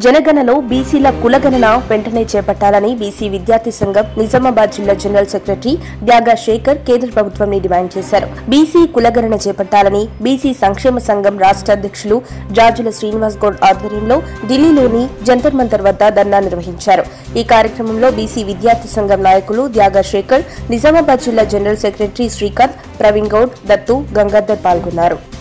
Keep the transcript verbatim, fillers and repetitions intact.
జనగణలో బీసీల కులగణన వెంటనే చేపట్టాలని బీసీ విద్యార్థి సంఘం నిజామాబాద్ జిల్లా జనరల్ సెక్రటరీ డ్యాగా శేఖర్ కేంద్ర ప్రభుత్వాన్ని డిమాండ్ చేశారు. బీసీ కులగణన చేపట్టాలని బీసీ సంక్షేమ సంఘం రాష్ట్ర అధ్యక్షులు జాజుల శ్రీనివాస్ గౌడ్ ఆధ్వర్యంలో ఢిల్లీలోని జంతర్ మంతర్ వద్ద ధర్నా నిర్వహించారు. ఈ కార్యక్రమంలో బీసీ విద్యార్థి సంఘం నాయకులు డ్యాగా శేఖర్, నిజామాబాద్ జిల్లా జనరల్ సెక్రటరీ శ్రీకాంత్, ప్రవీణ్ గౌడ్, దత్తు, గంగాధర్ పాల్గొన్నారు.